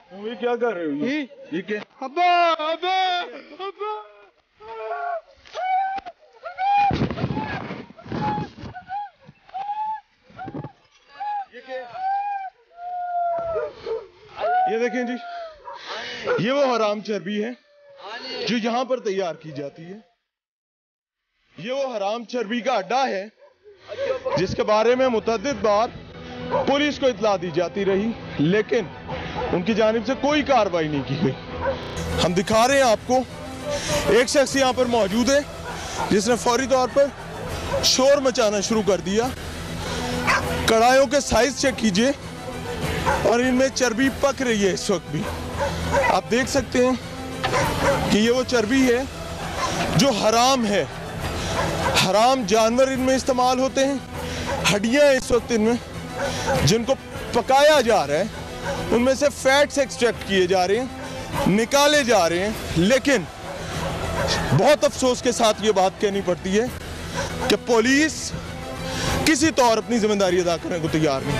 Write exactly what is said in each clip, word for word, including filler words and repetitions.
ये क्या कर रहे हो? ये ये क्या? अब्बा अब्बा अब्बा ये क्या? ये देखें जी, ये वो हराम चर्बी है जो यहाँ पर तैयार की जाती है। ये वो हराम चर्बी का अड्डा है जिसके बारे में मुतअद्दिद बार पुलिस को इत्तला दी जाती रही, लेकिन उनकी जानिब से कोई कार्रवाई नहीं की गई। हम दिखा रहे हैं आपको, एक शख्स यहाँ पर मौजूद है जिसने फौरी तौर पर शोर मचाना शुरू कर दिया। कढ़ाइयों के साइज चेक कीजिए और इनमें चर्बी पक रही है इस वक्त भी। आप देख सकते हैं कि ये वो चर्बी है जो हराम है। हराम जानवर इनमें इस्तेमाल होते हैं, हड्डियां इस वक्त इनमें जिनको पकाया जा रहा है, उनमें से फैट्स एक्सट्रैक्ट किए जा रहे हैं, निकाले जा रहे हैं। लेकिन बहुत अफसोस के साथ ये बात कहनी पड़ती है कि पुलिस किसी तौर अपनी जिम्मेदारी अदा करने को तैयार नहीं।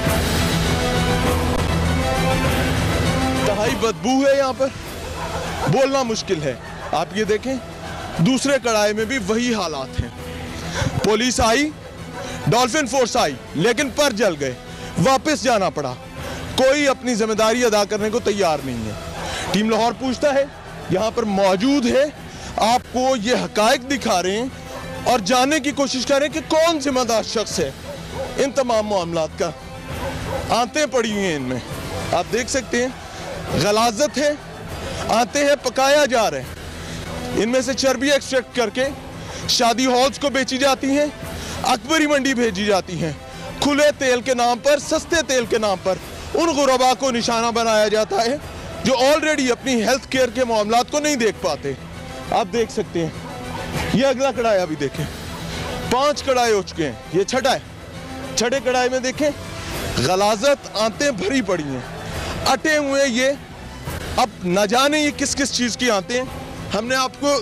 इंतहाई बदबू है यहाँ पर, बोलना मुश्किल है। आप ये देखें, दूसरे कढ़ाई में भी वही हालात हैं। पुलिस आई, डॉल्फिन फोर्स आई, लेकिन पर जल गए, वापस जाना पड़ा। कोई अपनी जिम्मेदारी अदा करने को तैयार नहीं है। टीम लाहौर पूछता है, यहाँ पर मौजूद है, आपको ये हकायक दिखा रहे हैं और जानने की कोशिश कर रहे हैं कि कौन जिम्मेदार शख्स है इन तमाम मामलात का। आंतें पड़ी हुई हैं इनमें, आप देख सकते हैं, गलाजत है, आते हैं पकाया जा रहे हैं। इनमें से चर्बी एक्सट्रैक्ट करके शादी हॉल्स को बेची जाती हैं, अकबरी मंडी भेजी जाती हैं। खुले तेल के नाम पर, सस्ते तेल के नाम पर उन गुरबा को निशाना बनाया जाता है जो ऑलरेडी अपनी हेल्थ केयर के मामलात को नहीं देख पाते। आप देख सकते हैं, ये अगला कढ़ाई अभी देखें, पांच कढ़ाई हो चुके हैं, ये छठा है। छठे कढ़ाई में देखें, गलाजत, आंतें भरी पड़ी हैं, अटे हुए। ये अब न जाने ये किस किस चीज की आंतें हैं। हमने आपको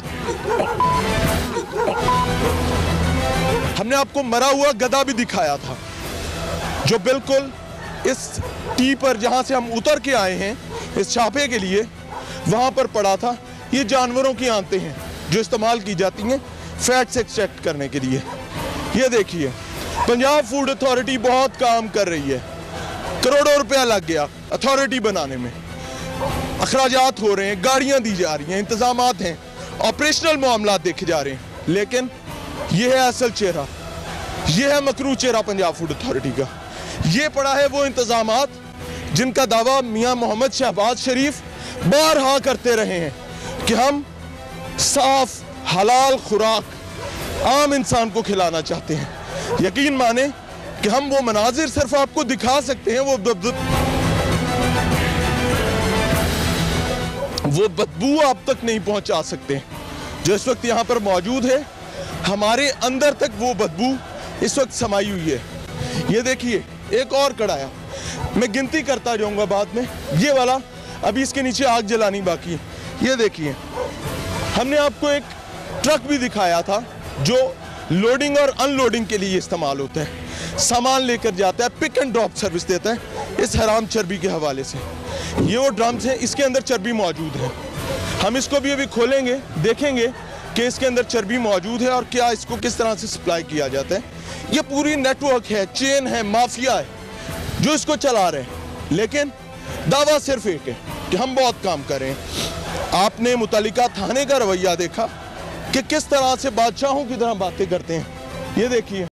हमने आपको मरा हुआ गधा भी दिखाया था जो बिल्कुल इस टी पर, जहां से हम उतर के आए हैं इस छापे के लिए, वहां पर पड़ा था। ये जानवरों की आंतें हैं जो इस्तेमाल की जाती हैं फैट्स एक्सट्रैक्ट करने के लिए। ये देखिए, पंजाब फूड अथॉरिटी बहुत काम कर रही है, करोड़ों रुपया लग गया अथॉरिटी बनाने में, अखराजात हो रहे हैं, गाड़ियां दी जा रही हैं, इंतजामात हैं, ऑपरेशनल मामला देखे जा रहे हैं। लेकिन यह है असल चेहरा, यह है मकरू चेहरा पंजाब फूड अथॉरिटी का। यह पड़ा है वो इंतजामात जिनका दावा मियां मोहम्मद शहबाज शरीफ बारहा करते रहे हैं कि हम साफ हलाल खुराक आम इंसान को खिलाना चाहते हैं। यकीन माने कि हम वो मनाजिर सिर्फ आपको दिखा सकते हैं, वो वो बदबू आप तक नहीं पहुंचा सकते जो इस वक्त यहाँ पर मौजूद है। हमारे अंदर तक वो बदबू इस वक्त समाई हुई है। ये देखिए, एक और कढ़ाया, मैं गिनती करता जाऊंगा बाद में। ये वाला अभी इसके नीचे आग जलानी बाकी है। ये देखिए, हमने आपको एक ट्रक भी दिखाया था जो लोडिंग और अनलोडिंग के लिए इस्तेमाल होता है, सामान लेकर जाता है, पिक एंड ड्रॉप सर्विस देता है इस हराम चर्बी के हवाले से। ये वो ड्रम्स हैं, इसके अंदर चर्बी मौजूद है। हम इसको भी अभी खोलेंगे, देखेंगे कि इसके अंदर चर्बी मौजूद है और क्या इसको किस तरह से सप्लाई किया जाता है। ये पूरी नेटवर्क है, चेन है, माफिया है जो इसको चला रहे हैं। लेकिन दावा सिर्फ एक है कि हम बहुत काम कर रहे हैं। आपने मुतल्लिका थाने का रवैया देखा कि किस तरह से बादशाहों की तरह बातें करते हैं। ये देखिए।